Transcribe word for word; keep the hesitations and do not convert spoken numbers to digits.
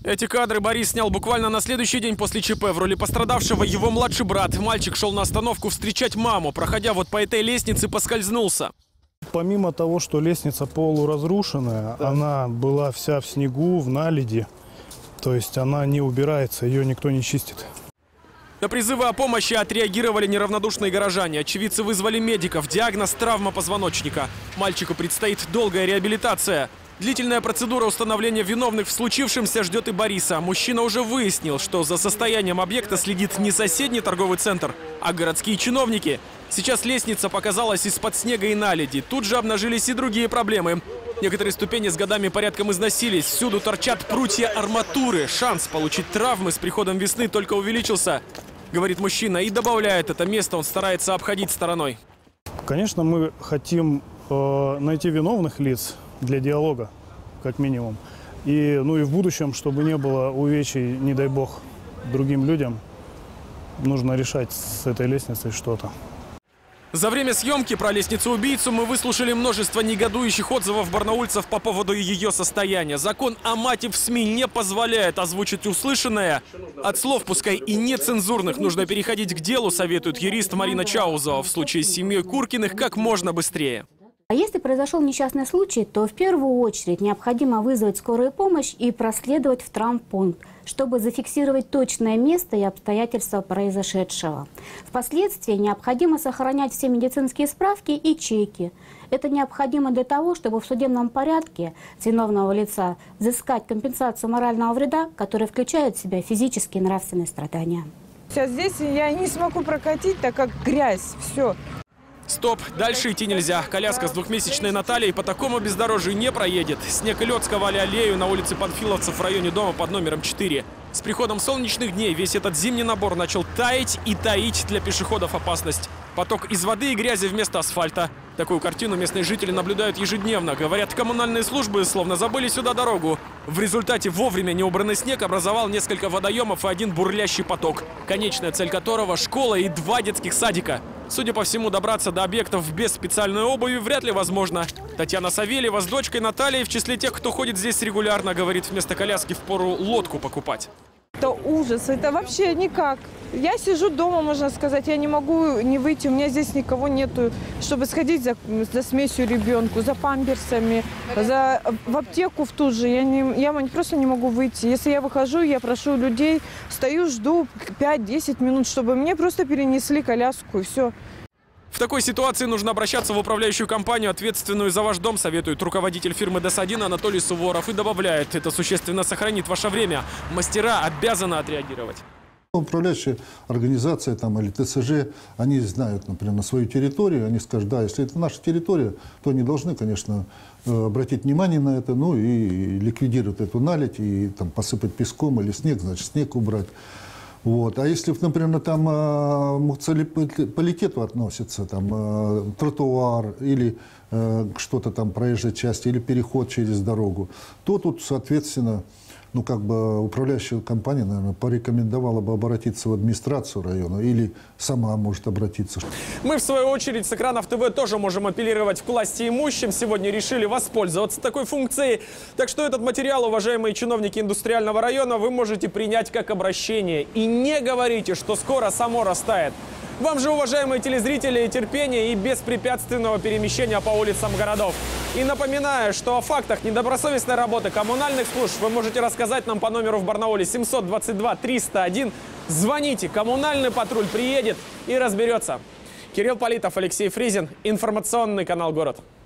Эти кадры Борис снял буквально на следующий день после ЧП. В роли пострадавшего его младший брат. Мальчик шел на остановку встречать маму. Проходя вот по этой лестнице, поскользнулся. Помимо того, что лестница полуразрушенная, да. Она была вся в снегу, в наледи. То есть она не убирается, ее никто не чистит. На призывы о помощи отреагировали неравнодушные горожане. Очевидцы вызвали медиков. Диагноз – травма позвоночника. Мальчику предстоит долгая реабилитация. Длительная процедура установления виновных в случившемся ждет и Бориса. Мужчина уже выяснил, что за состоянием объекта следит не соседний торговый центр, а городские чиновники. Сейчас лестница показалась из-под снега и наледи. Тут же обнажились и другие проблемы. Некоторые ступени с годами порядком износились. Всюду торчат прутья арматуры. Шанс получить травмы с приходом весны только увеличился, говорит мужчина. И добавляет, это место он старается обходить стороной. Конечно, мы хотим э, найти виновных лиц для диалога, как минимум. И, ну и в будущем, чтобы не было увечий, не дай бог, другим людям, нужно решать с этой лестницей что-то. За время съемки про лестницу-убийцу мы выслушали множество негодующих отзывов барнаульцев по поводу ее состояния. Закон о мате в СМИ не позволяет озвучить услышанное. От слов, пускай и нецензурных, нужно переходить к делу, советует юрист Марина Чаузова. В случае с семьей Куркиных как можно быстрее. А если произошел несчастный случай, то в первую очередь необходимо вызвать скорую помощь и проследовать в травмпункт, чтобы зафиксировать точное место и обстоятельства произошедшего. Впоследствии необходимо сохранять все медицинские справки и чеки. Это необходимо для того, чтобы в судебном порядке с виновного лица взыскать компенсацию морального вреда, который включает в себя физические и нравственные страдания. Сейчас здесь я не смогу прокатить, так как грязь, все. Стоп, дальше идти нельзя. Коляска с двухмесячной Натальей по такому бездорожью не проедет. Снег и лед сковали аллею на улице Панфиловцев в районе дома под номером четыре. С приходом солнечных дней весь этот зимний набор начал таять и таить для пешеходов опасность. Поток из воды и грязи вместо асфальта. Такую картину местные жители наблюдают ежедневно. Говорят, коммунальные службы словно забыли сюда дорогу. В результате вовремя неубранный снег образовал несколько водоемов и один бурлящий поток, конечная цель которого – школа и два детских садика. Судя по всему, добраться до объектов без специальной обуви вряд ли возможно. Татьяна Савельева с дочкой Натальей в числе тех, кто ходит здесь регулярно, говорит, вместо коляски впору лодку покупать. Это ужас, это вообще никак. Я сижу дома, можно сказать, я не могу не выйти, у меня здесь никого нету, чтобы сходить за, за смесью ребенку, за памперсами, за, в аптеку в ту же. Я, не, я просто не могу выйти. Если я выхожу, я прошу людей, стою, жду пять-десять минут, чтобы мне просто перенесли коляску и все. В такой ситуации нужно обращаться в управляющую компанию, ответственную за ваш дом, советует руководитель фирмы ДЭС один Анатолий Суворов. И добавляет, это существенно сохранит ваше время. Мастера обязаны отреагировать. Управляющая организация там, или ТСЖ, они знают, например, на свою территорию, они скажут, да, если это наша территория, то они должны, конечно, обратить внимание на это, ну и ликвидировать эту наледь, и там, посыпать песком или снег, значит, снег убрать. Вот. А если, например, там к муниципалитету относится, там, тротуар или э, что-то там, проезжая часть или переход через дорогу, то тут, соответственно, ну, как бы управляющая компания, наверное, порекомендовала бы обратиться в администрацию района или сама может обратиться. Мы, в свою очередь, с экранов ТВ тоже можем апеллировать к власти имущим. Сегодня решили воспользоваться такой функцией. Так что этот материал, уважаемые чиновники индустриального района, вы можете принять как обращение. И не говорите, что скоро само растает. Вам же, уважаемые телезрители, терпения и беспрепятственного перемещения по улицам городов. И напоминаю, что о фактах недобросовестной работы коммунальных служб вы можете рассказать нам по номеру в Барнауле семьсот двадцать два триста один. Звоните, коммунальный патруль приедет и разберется. Кирилл Политов, Алексей Фризин, информационный канал «Город».